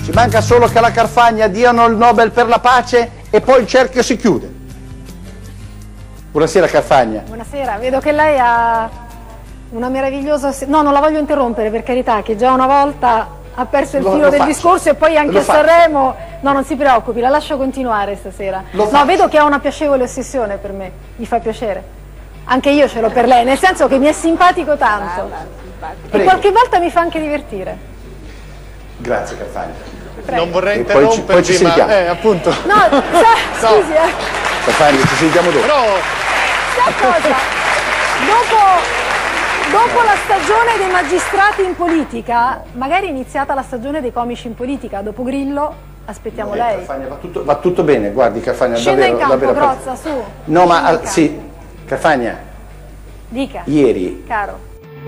Ci manca solo che alla Carfagna diano il Nobel per la pace e poi il cerchio si chiude. Buonasera Carfagna. Buonasera, vedo che lei ha una meravigliosa... No, non la voglio interrompere, per carità, che già una volta ha perso il filo del discorso e poi anche a Sanremo... No, non si preoccupi, la lascio continuare stasera. No, vedo che ha una piacevole ossessione per me, mi fa piacere. Anche io ce l'ho per lei, nel senso che mi è simpatico tanto. E qualche volta mi fa anche divertire. Grazie Carfagna. Prego. Non vorrei interromperti, poi ci sentiamo. ma appunto. No, scusi, Carfagna, ci sentiamo dopo. Però... Sai cosa? Dopo la stagione dei magistrati in politica, magari è iniziata la stagione dei comici in politica, dopo Grillo aspettiamo lei. Carfagna, va tutto bene, guardi Carfagna, Scenda davvero, in campo, davvero. Crozza, su. No, ma sì, Carfagna. Dica. Ieri. Caro.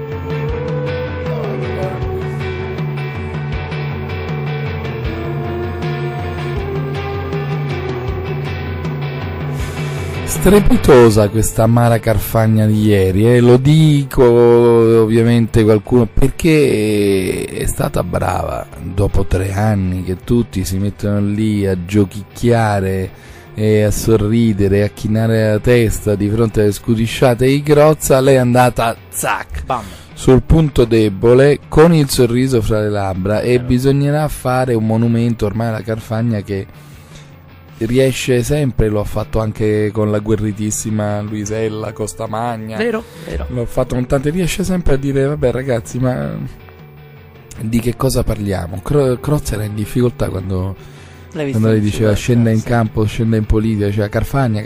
Strepitosa questa Mara Carfagna di ieri, lo dico ovviamente qualcuno perché è stata brava dopo 3 anni che tutti si mettono lì a giochicchiare e a sorridere, a chinare la testa di fronte alle scudisciate di Crozza. Lei è andata zac sul punto debole con il sorriso fra le labbra e bisognerà fare un monumento ormai alla Carfagna che riesce sempre, lo ha fatto anche con la guerritissima Luisella Costamagna, vero. L'ho fatto con tante, riesce sempre a dire vabbè ragazzi, ma di che cosa parliamo? Crozza era in difficoltà quando lei diceva scenda in campo, scenda in politica, diceva Carfagna,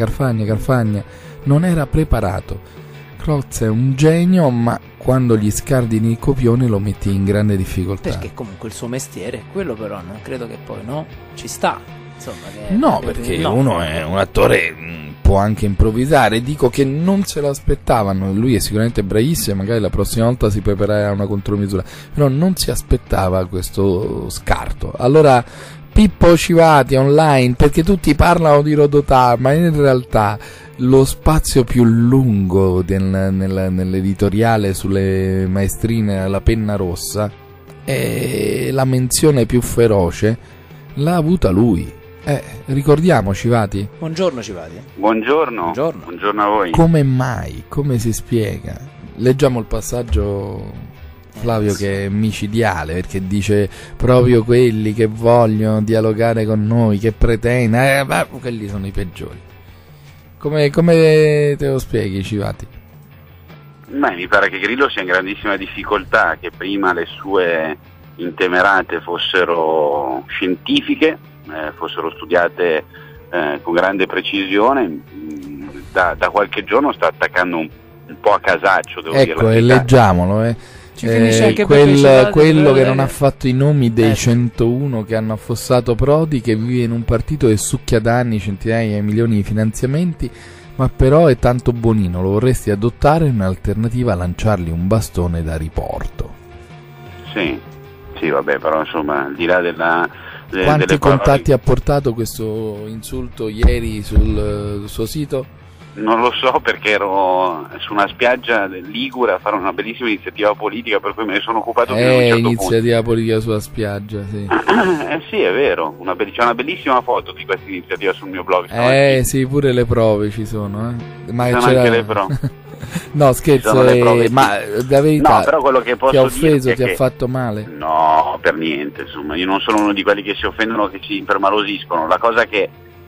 non era preparato. Crozza è un genio, ma quando gli scardini il copione lo metti in grande difficoltà, perché comunque il suo mestiere è quello, però non credo che poi ci sta. No, perché uno è un attore, può anche improvvisare. Dico che non se l'aspettavano. Lui è sicuramente bravissimo, magari la prossima volta si preparerà una contromisura, però non si aspettava questo scarto. Allora Pippo Civati online, perché tutti parlano di Rodotà, ma in realtà lo spazio più lungo nell'editoriale sulle maestrine alla penna rossa e la menzione più feroce l'ha avuta lui. Ricordiamo Civati. Buongiorno Civati. Buongiorno a voi. Come mai? Come si spiega? Leggiamo il passaggio, Flavio, che è micidiale, perché dice proprio quelli che vogliono dialogare con noi, che pretendono, quelli sono i peggiori. Come te lo spieghi, Civati? Beh, mi pare che Grillo sia in grandissima difficoltà, che prima le sue intemerate fossero scientifiche, fossero studiate con grande precisione. Da qualche giorno sta attaccando un po' a casaccio, devo dire. Ecco, e leggiamolo, quello che non ha fatto i nomi dei 101 che hanno affossato Prodi, che vive in un partito che succhia da anni centinaia di milioni di finanziamenti, ma però è tanto buonino, lo vorresti adottare in alternativa a lanciargli un bastone da riporto. Sì, vabbè, però insomma, al di là quanti contatti ha portato questo insulto ieri sul suo sito? Non lo so, perché ero su una spiaggia ligure a fare una bellissima iniziativa politica, per cui me ne sono occupato fino a un certo iniziativa punto. politica sulla spiaggia, sì. Sì, è vero, c'è una bellissima foto di questa iniziativa sul mio blog. Sì, pure le prove ci sono, Ma sono anche le prove. No, scherzo, ma la verità, no, però quello che posso ti ha offeso, dire ti ha fatto male? No, per niente, insomma, io non sono uno di quelli che si offendono, che si impermalosiscono. La cosa che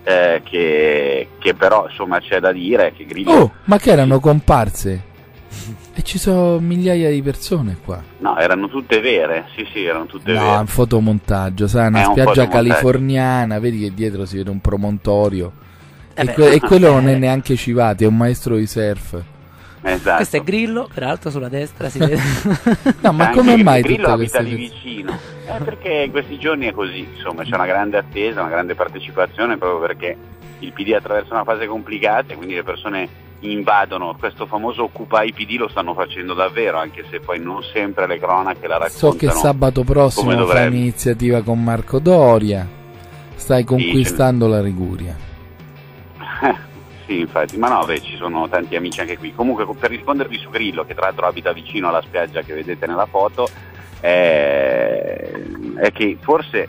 però insomma c'è da dire è che Grillo... ma che erano comparse? E ci sono migliaia di persone qua. No, erano tutte vere, sì, erano tutte vere. No, è un fotomontaggio, sai, una spiaggia californiana, vedi che dietro si vede un promontorio. E quello non è neanche Civati, è un maestro di surf. Esatto. Questo è Grillo, peraltro sulla destra si vede. No, ma come mai Grillo abita lì vicino? Perché in questi giorni è così, insomma, c'è una grande attesa, una grande partecipazione, proprio perché il PD attraversa una fase complicata e quindi le persone invadono questo famoso Occupy PD, lo stanno facendo davvero, anche se poi non sempre le cronache la raccontano. So che sabato prossimo fai un'iniziativa con Marco Doria, stai conquistando la Liguria. Sì, infatti, ma no, ci sono tanti amici anche qui. Comunque, per rispondervi su Grillo, che tra l'altro abita vicino alla spiaggia che vedete nella foto, è che forse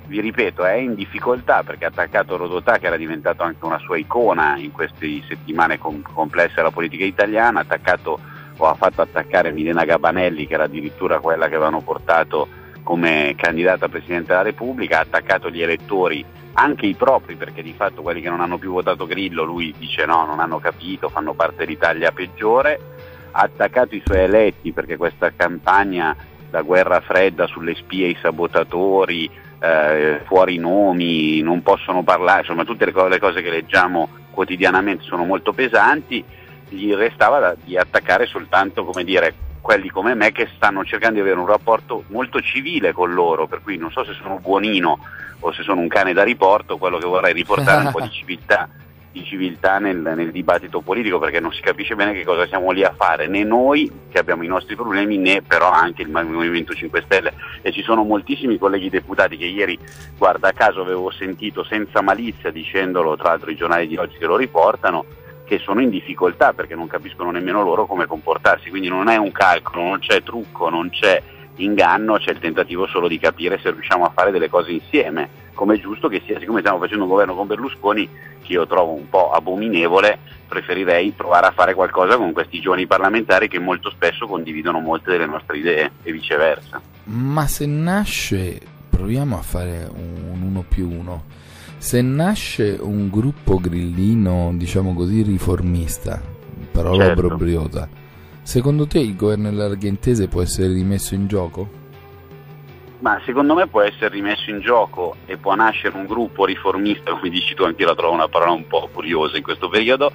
vi ripeto, è in difficoltà perché ha attaccato Rodotà, che era diventato anche una sua icona in queste settimane complesse alla politica italiana, ha fatto attaccare Milena Gabanelli, che era addirittura quella che avevano portato come candidata a Presidente della Repubblica, ha attaccato gli elettori, anche i propri, perché di fatto quelli che non hanno più votato Grillo, lui dice no, non hanno capito, fanno parte dell'Italia peggiore, ha attaccato i suoi eletti perché questa campagna da guerra fredda sulle spie, i sabotatori, fuori i nomi, non possono parlare, insomma tutte le cose che leggiamo quotidianamente sono molto pesanti, gli restava di attaccare soltanto, come dire, quelli come me che stanno cercando di avere un rapporto molto civile con loro, per cui non so se sono buonino o se sono un cane da riporto, quello che vorrei riportare un po' di civiltà nel dibattito politico, perché non si capisce bene che cosa siamo lì a fare, né noi che abbiamo i nostri problemi, né però anche il Movimento 5 Stelle, e ci sono moltissimi colleghi deputati che ieri, guarda caso, avevo sentito senza malizia, dicendolo tra l'altro i giornali di oggi che lo riportano, che sono in difficoltà perché non capiscono nemmeno loro come comportarsi, quindi non è un calcolo, non c'è trucco, non c'è inganno, c'è il tentativo solo di capire se riusciamo a fare delle cose insieme, come è giusto che sia. Siccome stiamo facendo un governo con Berlusconi, che io trovo un po' abominevole, preferirei provare a fare qualcosa con questi giovani parlamentari che molto spesso condividono molte delle nostre idee e viceversa. Ma se nasce, proviamo a fare un 1+1, se nasce un gruppo grillino, diciamo così, riformista, parola certo, propriota, secondo te il governo dell'Argentese può essere rimesso in gioco? Ma secondo me può essere rimesso in gioco e può nascere un gruppo riformista, come dici tu, anche io la trovo una parola un po' curiosa in questo periodo.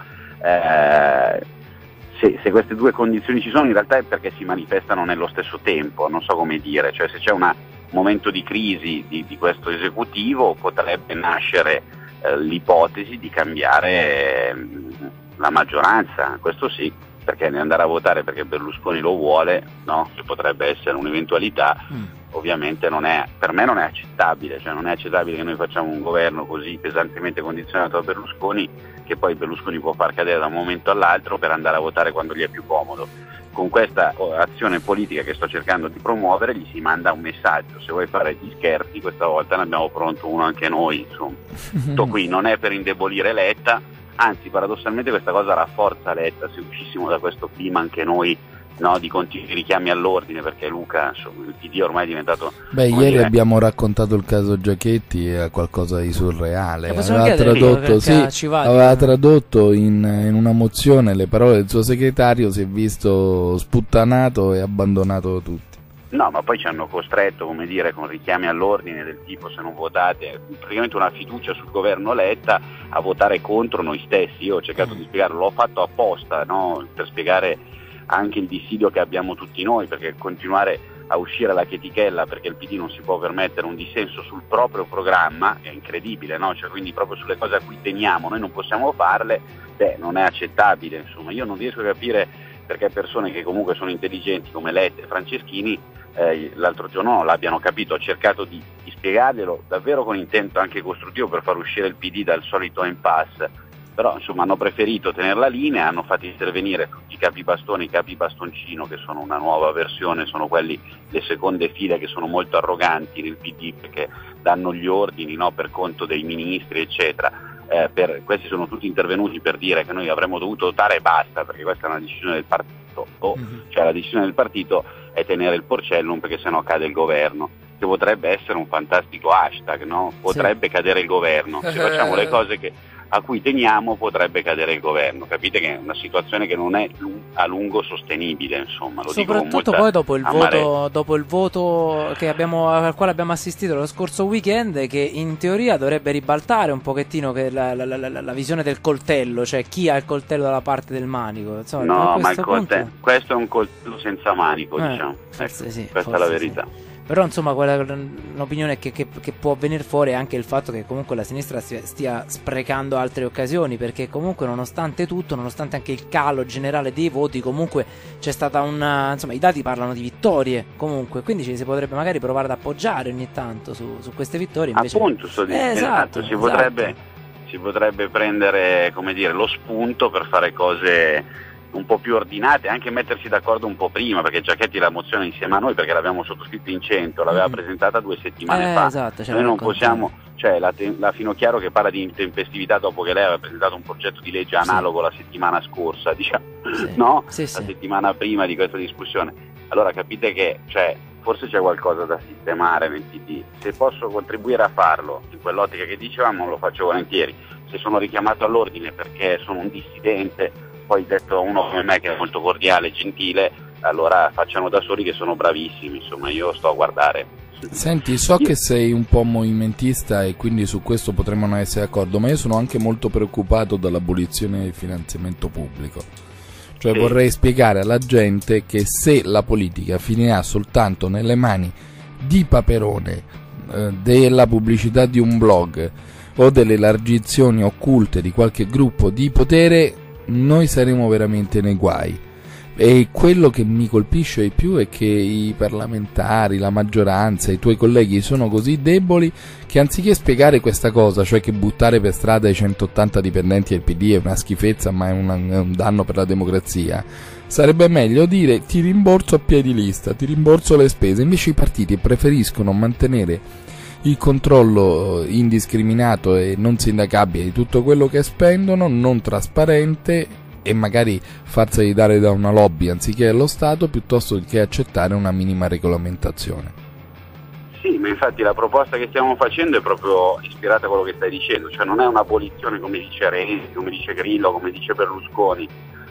Se queste due condizioni ci sono, in realtà è perché si manifestano nello stesso tempo, non so come dire, cioè se c'è un momento di crisi di questo esecutivo potrebbe nascere l'ipotesi di cambiare la maggioranza, questo sì, perché ne andare a votare perché Berlusconi lo vuole, no? Che potrebbe essere un'eventualità, ovviamente per me non è accettabile, cioè non è accettabile che noi facciamo un governo così pesantemente condizionato da Berlusconi, che poi Berlusconi può far cadere da un momento all'altro per andare a votare quando gli è più comodo. Con questa azione politica che sto cercando di promuovere gli si manda un messaggio: se vuoi fare gli scherzi questa volta ne abbiamo pronto uno anche noi, insomma. Tutto qui, non è per indebolire Letta, anzi paradossalmente questa cosa rafforza Letta, se uscissimo da questo clima anche noi, no, di continui richiami all'ordine, perché Luca, insomma, il PD ormai è diventato... Beh, ieri abbiamo raccontato il caso Giachetti, è qualcosa di surreale, aveva tradotto in una mozione le parole del suo segretario, si è visto sputtanato e abbandonato tutti. No, ma poi ci hanno costretto, come dire, con richiami all'ordine del tipo se non votate, praticamente una fiducia sul governo Letta, a votare contro noi stessi. Io ho cercato di spiegarlo, l'ho fatto apposta, no? Per spiegare anche il dissidio che abbiamo tutti noi, perché continuare a uscire la chetichella perché il PD non si può permettere un dissenso sul proprio programma è incredibile, no? Cioè, quindi proprio sulle cose a cui teniamo noi non possiamo farle, non è accettabile, insomma. Io non riesco a capire perché persone che comunque sono intelligenti come Letta e Franceschini l'altro giorno non l'abbiano capito. Ho cercato di spiegarglielo davvero con intento anche costruttivo per far uscire il PD dal solito impasse, però insomma hanno preferito tenere la linea, hanno fatto intervenire tutti i capibastone, i capibastoncino, che sono una nuova versione, sono quelli, le seconde file, che sono molto arroganti nel PD perché danno gli ordini, no, per conto dei ministri eccetera. Questi sono tutti intervenuti per dire che noi avremmo dovuto votare e basta, perché questa è una decisione del partito, cioè la decisione del partito è tenere il porcellum perché sennò cade il governo, che potrebbe essere un fantastico hashtag, no? Potrebbe cadere il governo, se facciamo le cose a cui teniamo potrebbe cadere il governo, capite che è una situazione che non è a lungo sostenibile, insomma. Lo soprattutto poi dopo il voto al quale abbiamo assistito lo scorso weekend, che in teoria dovrebbe ribaltare un pochettino la visione del coltello, cioè chi ha il coltello dalla parte del manico, insomma. No, ma questo è un coltello senza manico, diciamo, ecco, sì, questa è la verità. Sì. Però insomma l'opinione che può venire fuori è anche il fatto che comunque la sinistra stia sprecando altre occasioni, perché comunque nonostante tutto, nonostante anche il calo generale dei voti, comunque c'è stata insomma i dati parlano di vittorie comunque, quindi ci si potrebbe magari provare ad appoggiare ogni tanto su queste vittorie. Invece... Appunto, esatto. Si potrebbe prendere, come dire, lo spunto per fare cose un po' più ordinate, anche mettersi d'accordo un po' prima, perché Giachetti la mozione insieme a noi, perché l'abbiamo sottoscritta in 100, l'aveva presentata 2 settimane fa. Esatto, noi non possiamo, cioè la Finocchiaro che parla di intempestività dopo che lei aveva presentato un progetto di legge analogo la settimana scorsa, diciamo, no? La settimana prima di questa discussione. Allora capite che, cioè, forse c'è qualcosa da sistemare nel PD. Se posso contribuire a farlo in quell'ottica che dicevamo, lo faccio volentieri. Se sono richiamato all'ordine perché sono un dissidente, poi detto a uno come me che è molto cordiale e gentile, allora facciano da soli che sono bravissimi, insomma io sto a guardare. Senti, so che sei un po' movimentista e quindi su questo potremmo non essere d'accordo, ma io sono anche molto preoccupato dall'abolizione del finanziamento pubblico. Cioè vorrei spiegare alla gente che se la politica finirà soltanto nelle mani di Paperone, della pubblicità di un blog o delle elargizioni occulte di qualche gruppo di potere, noi saremo veramente nei guai. E quello che mi colpisce di più è che i parlamentari, la maggioranza, i tuoi colleghi sono così deboli che anziché spiegare questa cosa, cioè che buttare per strada i 180 dipendenti del PD è una schifezza ma è un danno per la democrazia, sarebbe meglio dire ti rimborso a piedi lista, ti rimborso le spese. Invece i partiti preferiscono mantenere il controllo indiscriminato e non sindacabile di tutto quello che spendono, non trasparente, e magari farseli dare da una lobby anziché allo Stato, piuttosto che accettare una minima regolamentazione. Sì, ma infatti la proposta che stiamo facendo è proprio ispirata a quello che stai dicendo, cioè non è un'abolizione come dice Renzi, come dice Grillo, come dice Berlusconi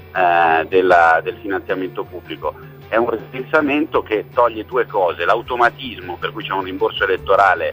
del finanziamento pubblico, è un ripensamento che toglie 2 cose: l'automatismo per cui c'è un rimborso elettorale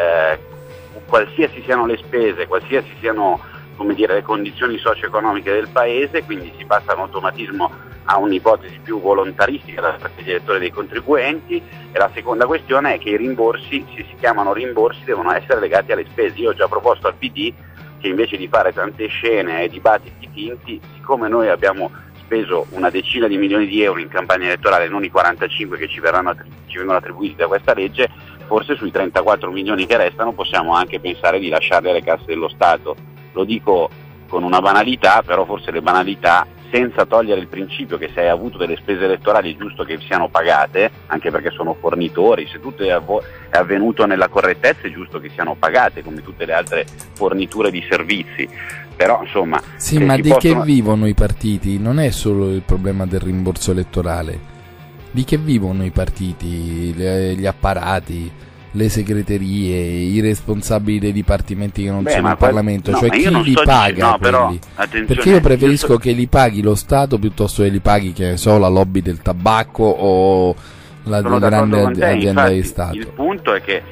qualsiasi siano le spese, qualsiasi siano, come dire, le condizioni socio-economiche del paese, quindi si passa all'automatismo a un'ipotesi più volontaristica da parte degli elettori e dei contribuenti. E la seconda questione è che i rimborsi, se si chiamano rimborsi, devono essere legati alle spese. Io ho già proposto al PD che invece di fare tante scene e dibattiti finti, siccome noi abbiamo speso una decina di milioni di euro in campagna elettorale, non i 45 che ci vengono attribuiti da questa legge, forse sui 34 milioni che restano possiamo anche pensare di lasciarli alle casse dello Stato. Lo dico con una banalità, però forse le banalità, senza togliere il principio che se hai avuto delle spese elettorali è giusto che siano pagate, anche perché sono fornitori, se tutto è avvenuto nella correttezza è giusto che siano pagate come tutte le altre forniture di servizi. Però insomma... Sì, ma di che vivono i partiti? Non è solo il problema del rimborso elettorale. Di che vivono i partiti, gli apparati, le segreterie, i responsabili dei dipartimenti che non sono in Parlamento, cioè chi li paga quelli? Perché io preferisco che li paghi lo Stato piuttosto che li paghi, che ne so, la lobby del tabacco o la grande azienda di Stato. Il punto è che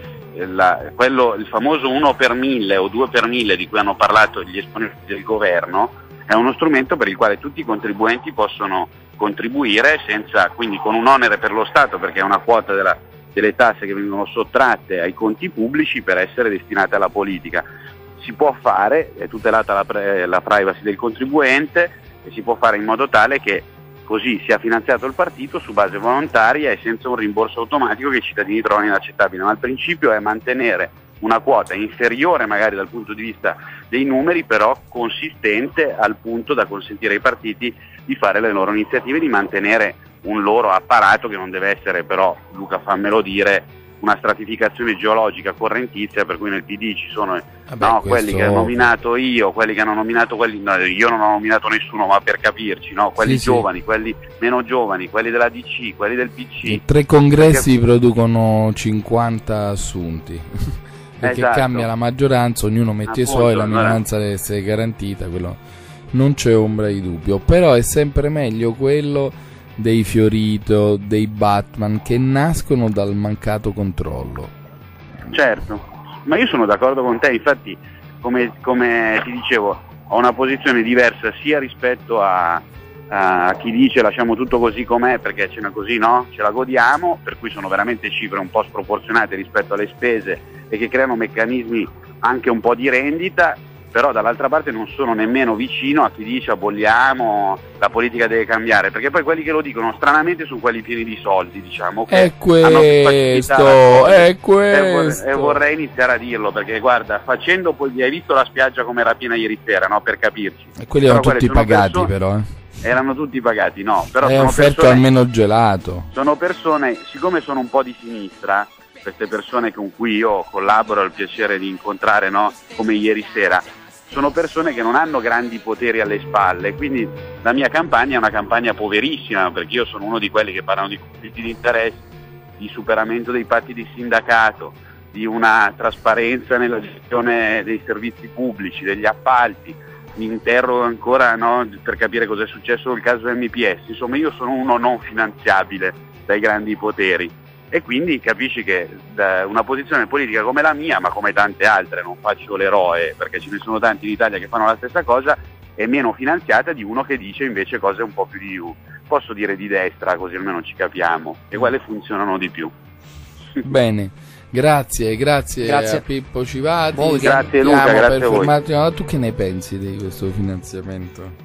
il famoso 1 per 1000 o 2 per 1000 di cui hanno parlato gli esponenti del governo è uno strumento per il quale tutti i contribuenti possono contribuire quindi con un onere per lo Stato, perché è una quota delle tasse che vengono sottratte ai conti pubblici per essere destinate alla politica. Si può fare, è tutelata la privacy del contribuente, e si può fare in modo tale che così sia finanziato il partito su base volontaria e senza un rimborso automatico che i cittadini trovano inaccettabile, ma il principio è mantenere una quota inferiore magari dal punto di vista dei numeri, però consistente al punto da consentire ai partiti di fare le loro iniziative, di mantenere un loro apparato che non deve essere però, Luca fammelo dire, una stratificazione geologica correntizia per cui nel PD ci sono quelli che ho nominato io, quelli che hanno nominato quelli, no, io non ho nominato nessuno, ma per capirci, no? Quelli giovani, quelli meno giovani, quelli della DC, quelli del PC. I 3 congressi producono 50 assunti perché cambia la maggioranza, ognuno mette i suoi, la minoranza deve essere garantita, quello non c'è ombra di dubbio, però è sempre meglio quello dei Fiorito, dei Batman, che nascono dal mancato controllo. Certo, ma io sono d'accordo con te, infatti come ti dicevo ho una posizione diversa sia rispetto a chi dice lasciamo tutto così com'è perché ce n'è così, no? Ce la godiamo, per cui sono veramente cifre un po' sproporzionate rispetto alle spese e che creano meccanismi anche un po' di rendita. Però dall'altra parte non sono nemmeno vicino a chi dice aboliamo, la politica deve cambiare, perché poi quelli che lo dicono stranamente sono quelli pieni di soldi, diciamo. È questo. E vorrei iniziare a dirlo, perché guarda, facendo poi hai visto la spiaggia come era piena ieri sera, no? Per capirci. E quelli erano tutti pagati però. erano tutti pagati, no, però è sono offerto persone, almeno gelato. sono persone, siccome sono un po' di sinistra, queste persone con cui io collaboro, ho il piacere di incontrare, no, come ieri sera, sono persone che non hanno grandi poteri alle spalle, quindi la mia campagna è una campagna poverissima, perché io sono uno di quelli che parlano di conflitti di interesse, di superamento dei patti di sindacato, di una trasparenza nella gestione dei servizi pubblici, degli appalti. Mi interrogo ancora, no, per capire cosa è successo nel caso MPS. Insomma, io sono uno non finanziabile dai grandi poteri e quindi capisci che una posizione politica come la mia, ma come tante altre, non faccio l'eroe perché ce ne sono tanti in Italia che fanno la stessa cosa, è meno finanziata di uno che dice invece cose un po' più posso dire di destra, così almeno ci capiamo, e quelle funzionano di più. Bene, grazie a Pippo Civati. Grazie Luca, grazie a voi. Tu che ne pensi di questo finanziamento?